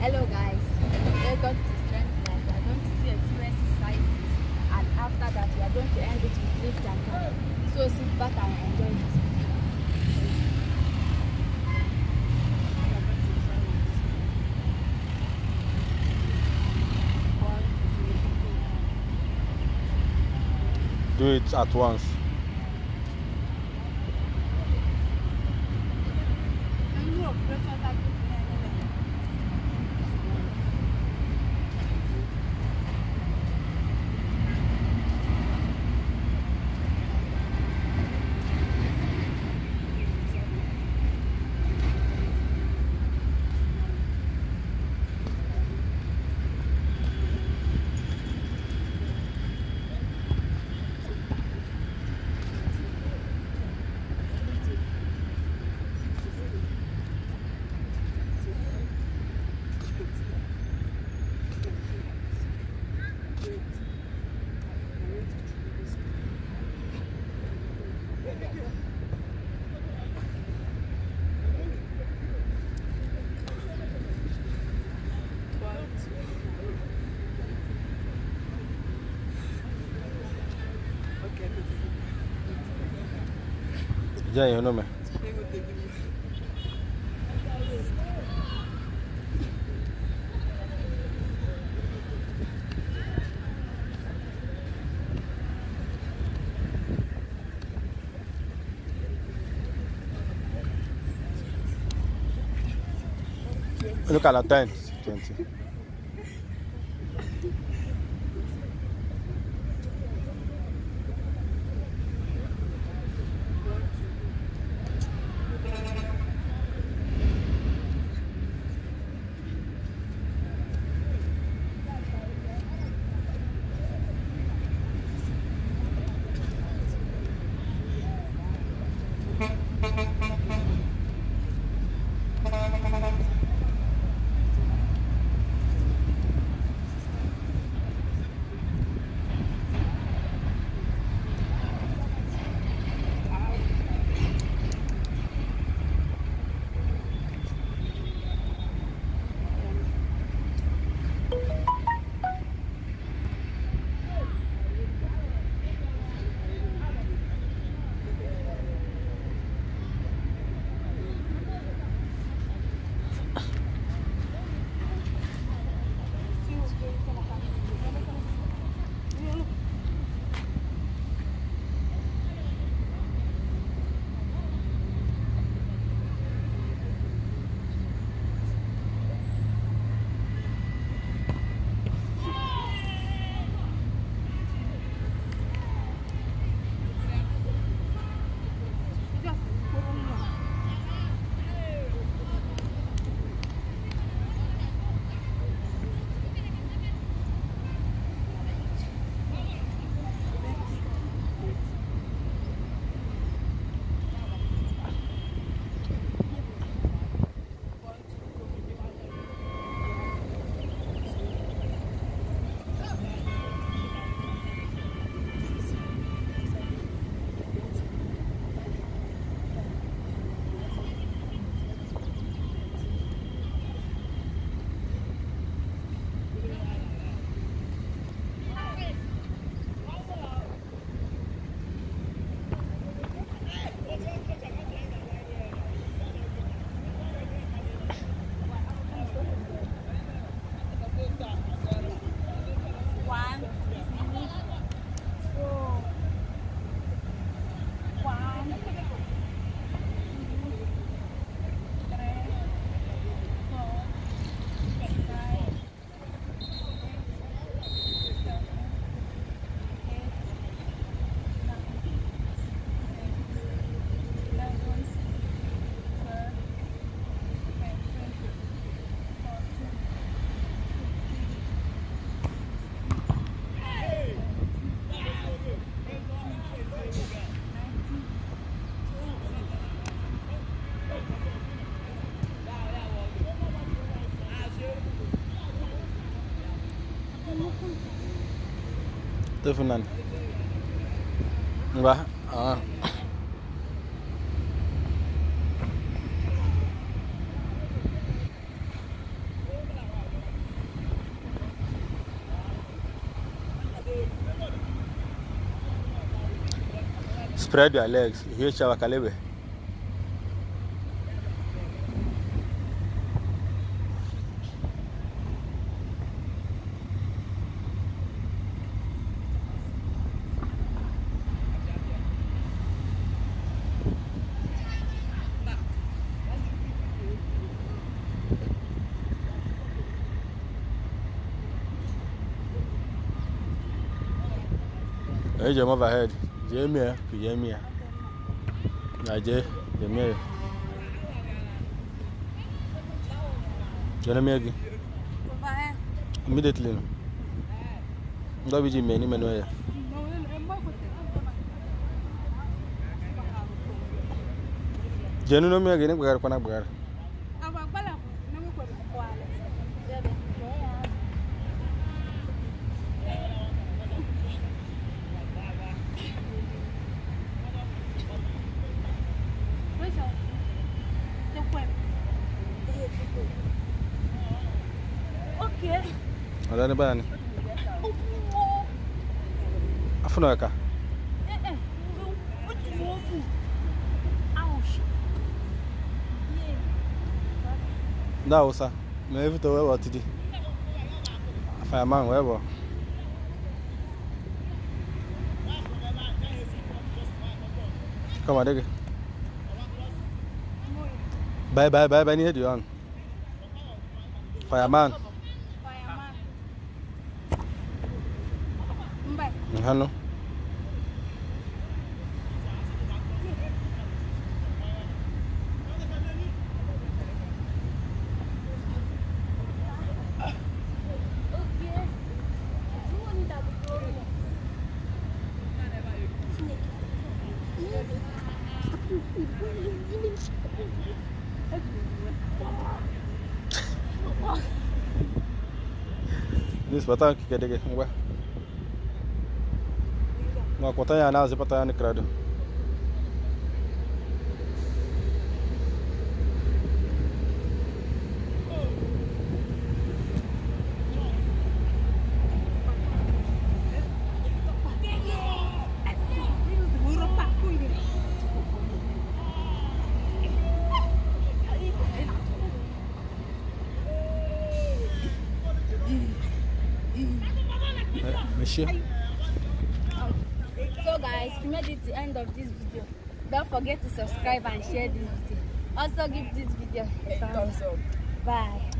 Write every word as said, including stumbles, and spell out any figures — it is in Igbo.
Hello guys, welcome to Strength Life. We are going to do a few exercises and after that we are going to end it with lift and turn. So sit back and enjoy this. Do it at once. Yeah, you know me. Look at the time. twenty. Tefunan. Mbah, ah. spread your legs. Here, Shawakalebe. Hey, jump overhead. Jamie, Jamie. Naje, Jamie. Jamie again. Overhead. Immediately. Don't be Jimmy anywhere. Jenu no me again. We are going to go. Okay. Ada ni ba ni? Afuna ka? Eh eh. What do you want? Ouch. Yeah. Da usa. Me evita wewe watidi. Fireman wewe. Come on, dig. Bye bye bye bye ni head you on. Fireman. Fireman. Mbay. Hello. This batang kike dege ngwa. Ngwa kota ya na zipata ya ni krado. So guys, we made it to the end of this video. Don't forget to subscribe and share this video. Also give this video a thumbs up. Bye.